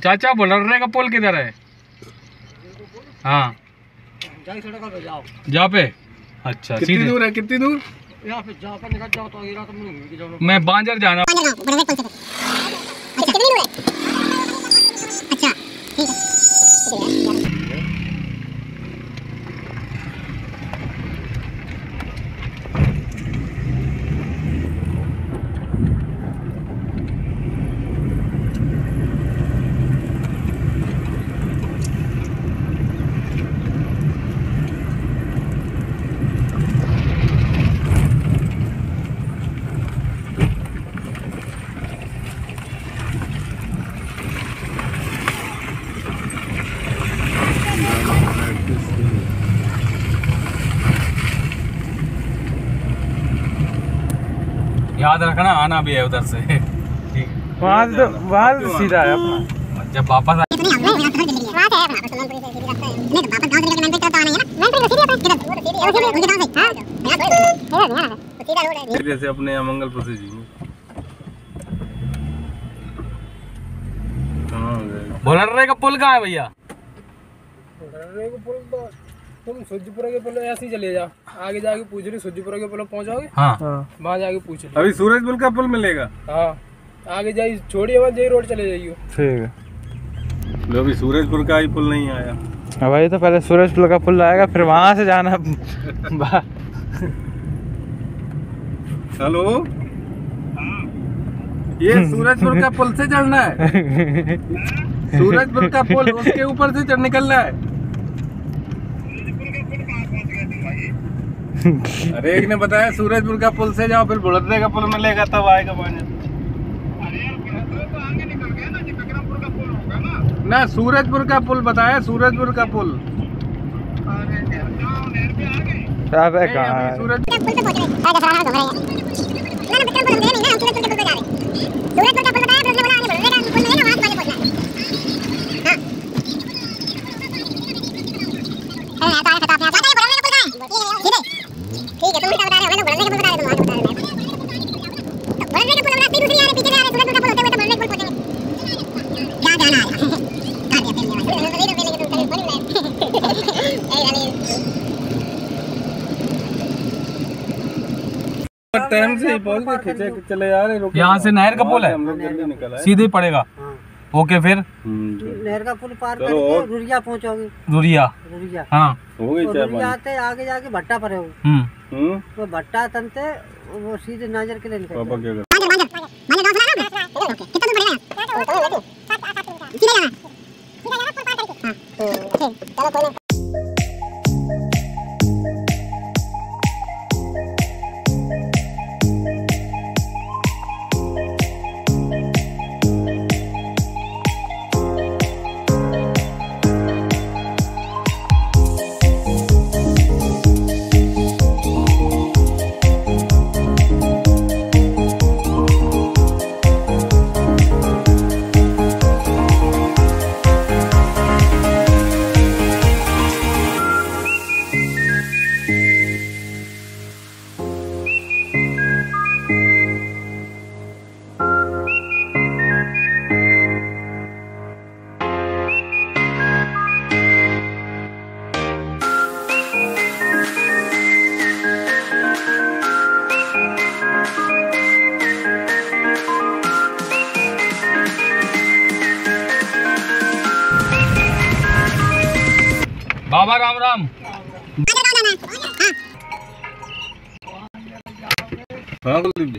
चाचा बुलर्रे का पुल किधर है? हाँ जा पे। अच्छा कितनी दूर है? कितनी दूर? यहाँ पे जा पर निकल जाओ तो मैं बांजर जाना। याद रखना आना भी है उधर से। वहाँ से सीधा है अपना। जब वापस जैसे अपने मंगलपुर से जी बुलर्रे का पुल कहाँ है भैया? बुलर्रे का पुल तो तुम सूरजपुरा के पुल ऐसे ही चले जाओ, आगे जाके पूछ लो सूरजपुरा के पुल पहुंचोगे। हाँ वहाँ जाके पूछ लो। अभी सूरजपुर का पुल मिलेगा। हाँ आगे जाइए, छोड़िए वहाँ जाइए, रोड चले जाइए। ठीक है। लो अभी सूरजपुर का ही पुल नहीं आया। हाँ भाई, तो पहले सूरजपुर का पुल आएगा, फिर वहाँ से जाना। हेलो, ये सूरजपुर का पुल से चढ़ना है। सूरजपुर का पुल, उसके ऊपर से चढ़ निकलना है। अरे एक ने बताया सूरजपुर का पुल से जाओ, फिर बुलर्रे का पुल मिलेगा तब आएगा पानी। ना सूरजपुर का पुल बताया, सूरजपुर का पुल। अबे कहाँ टाइम से ही बोल के खींचे चले जा रहे। यहाँ से नहर का पुल है, हम लोग जल्दी निकल आए। सीधे पड़ेगा। ओके फिर नहर का पुल पार करके रुरिया पहुँचोगे। रुरिया? हाँ हो गई। रुरिया आते आगे जाके भट्टा पड़े हो, तो भट्टा तनते वो सीधे नाजर के लिए निकल। पापा क्या कर बाबा राम राम। हाँ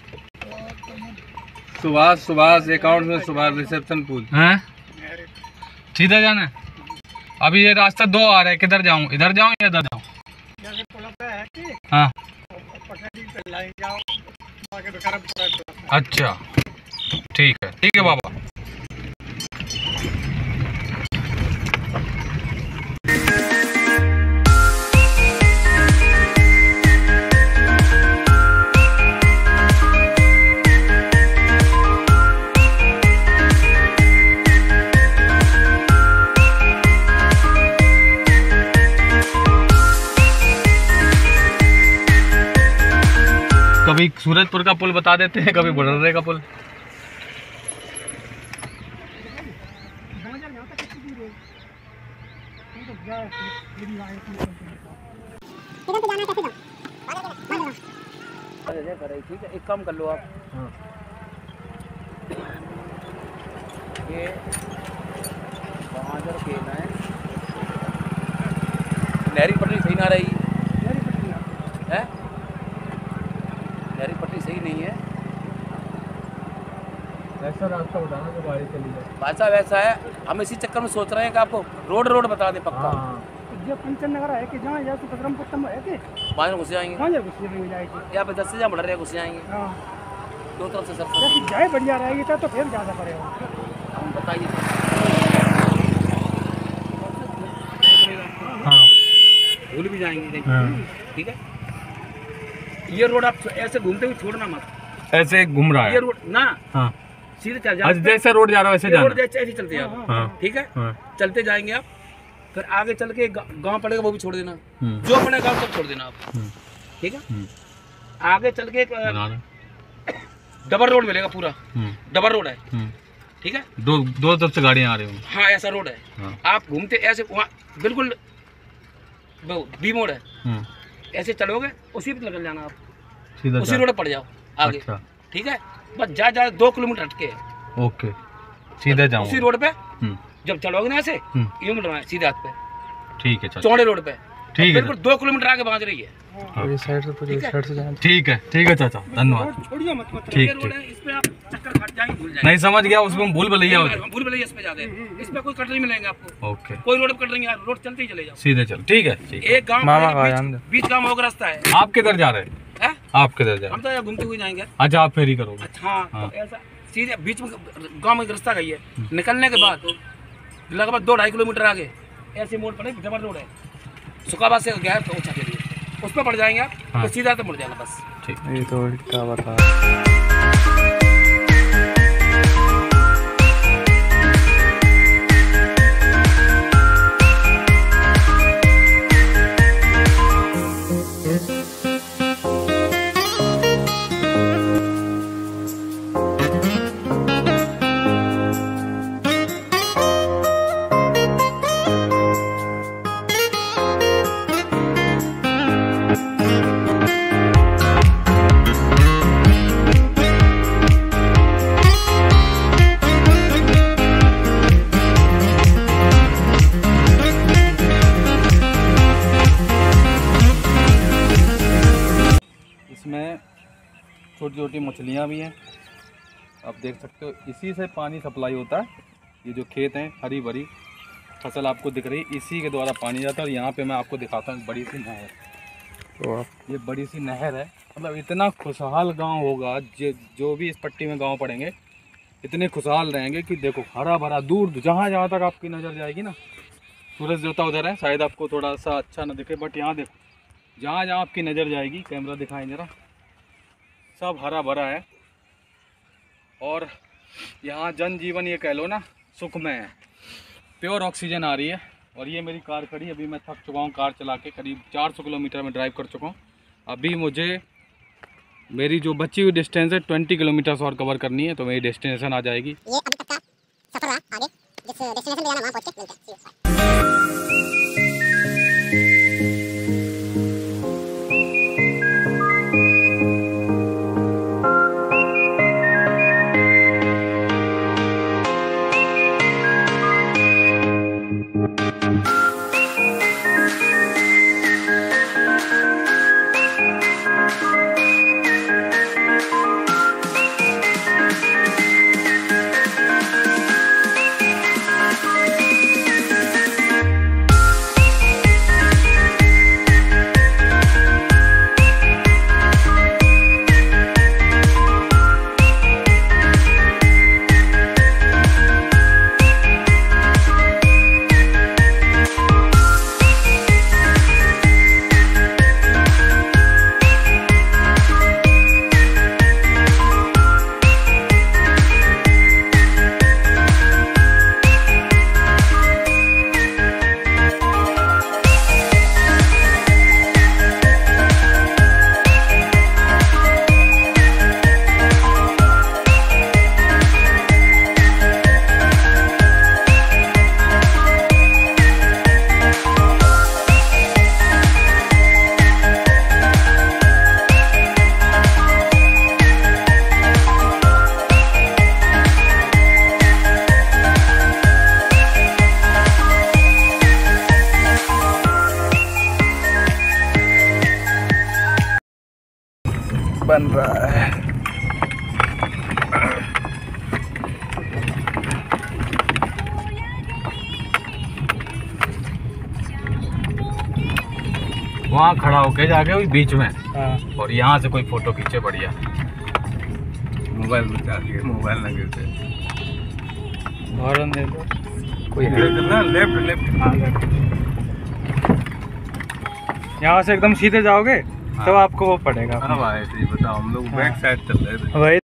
सुभाष, सुभाष अकाउंट में सुभाष रिसेप्शन पूछ हैं? सीधा जाना है? अभी ये रास्ता दो आ रहा है, किधर जाऊं? इधर जाऊं या इधर जाऊं? हाँ अच्छा ठीक है बाबा। कभी सूरजपुर का पुल बता देते हैं, कभी बुलर्रे का पुल। ठीक है, एक काम कर लो आप, ये वहाँ जरा खेलना है, नहरी पटरी सही ना रही है, नहरी पटरी सही नहीं है, ऐसा रास्ता बताना जो गाड़ी चली जाए। भाषा वैसा है। हम इसी चक्कर में सोच रहे हैं कि आपको रोड बता दें पक्का। जो पंचन नगर है कि जहाँ जैसे पदरमपुर है कि वहाँ घुस जाएंगे, वहाँ घुस जाएगी। यहाँ पे 10 से जहाँ बढ़ रहे घुस जाएंगे, हाँ, दो तरफ से सर जैसे जाए बढ़िया रहेगी तो फिर ज़्यादा पड़ेगा। हम बताइए। हाँ भूल भी जाएंगे कहीं, ठीक है। ये रोड आप ऐसे घूमते हुए छोड़ना मत, ऐसे घूम रहा ये है। रोड ना हाँ सीधे चल आज जैसे रोड जा रहा है वैसे रोड जाना। जैसे ऐसे चलते हैं आप, हाँ ठीक है। हाँ चलते जाएंगे आप, फिर आगे चल के गांव पड़ेगा वो भी छोड़ देना, हम्म, जो पड़ेगा गांव सब छोड़ देना आप, ठीक है। आगे चल के एक बना रहे। डबल रोड मिलेगा, पूरा डबल रोड है, हम्म, ठीक है। दो तरफ से गाड़ियाँ आ रही होंगी। हाँ ऐसा रोड है, हाँ। आप घूमते ऐसे वहाँ बिल्कुल बी मोड़ है, ऐसे चलोगे उसी पे निकल जाना आप, सीधा उसी रोड पे पड़ जाओ आगे, अच्छा ठीक है। बस जा 2 किलोमीटर हटके है, ओके सीधे जाऊँ उसी रोड पे हम्म, जब चलोगे ना ऐसे यूं मुड़ना है सीधे हाथ पे, ठीक है चलो चौड़े रोड पे, ठीक है बिल्कुल 2 किलोमीटर आगे पहुंच रही है, ये साइड से पूरी साइड से जाना। ठीक है चाचा धन्यवाद। छोड़िए मत ठीक ये रोड ठीक है, इस पे आप चक्कर काट जाएंगे, भूल जाएंगे। नहीं समझ गया उसमें भूल भुलैया हो जाए। भूल भुलैया इस पे ज्यादा है, इस पे कोई कट नहीं मिलेंगे आपको, ओके कोई रोड पे कट नहीं है, रोड चलते ही चले जाओ। सीधे चलो ठीक है ठीक है। एक गांव मामा पड़ेगा, का जान दो। बीच गांव होगा रास्ता है, आप किधर जा रहे हैं? हैं? आप किधर जा रहे हम तो यहाँ घूमते हुए जाएंगे। हैं? अच्छा आप फेरी करोगे। अच्छा हाँ, हाँ। तो ऐसा सीधे बीच में गांव में एक रास्ता गई है, निकलने के बाद लगभग 2-2.5 किलोमीटर आगे ऐसे मोड़ पर एक डबल रोड है, सुखाबाद से गया तो ऊंचा के लिए, उस पर पड़ जाएंगे आप, हाँ। तो सीधा तो मुड़ जाना बस। ठीक ये तो उल्टा बता। इसमें छोटी छोटी मछलियाँ भी हैं, आप देख सकते हो। इसी से पानी सप्लाई होता है। ये जो खेत हैं हरी भरी फसल आपको दिख रही है, इसी के द्वारा पानी जाता है। और यहाँ पे मैं आपको दिखाता हूँ बड़ी सी नहर, तो ये बड़ी सी नहर है। मतलब इतना खुशहाल गांव होगा, जो भी इस पट्टी में गांव पड़ेंगे इतने खुशहाल रहेंगे कि देखो हरा भरा, दूर जहाँ जहाँ तक आपकी नज़र जाएगी ना, सूरज देवता उधर है, शायद आपको थोड़ा सा अच्छा ना दिखे, बट यहाँ देखो जहाँ जहाँ आपकी नज़र जाएगी, कैमरा दिखाएं जरा, सब हरा भरा है। और यहाँ जनजीवन ये कह लो ना सुखमय है, प्योर ऑक्सीजन आ रही है। और ये मेरी कार खड़ी, अभी मैं थक चुका हूँ कार चला के, करीब 400 किलोमीटर में ड्राइव कर चुका हूँ। अभी मुझे मेरी जो बची हुई डिस्टेंस है 20 किलोमीटर और कवर करनी है, तो मेरी डेस्टिनेशन आ जाएगी। ये अभी तक का सफर रहा, आगे जिस डेस्टिनेशन पे जाना वहाँ पहुँच के मिलते हैं। बाय। वहाँ खड़ा होके जाके वही बीच में, हाँ और यहाँ से कोई फोटो खींचे बढ़िया। मोबाइल बचा दिए, मोबाइल ना गिरते। हॉर्न दे दो। कोई है ना लेफ्ट लेफ्ट। यहाँ से एकदम सीधे जाओगे तो आपको वो पड़ेगा। हाँ भाई, सही बताओ, हम लोग बैक साइड चल रहे थे। वही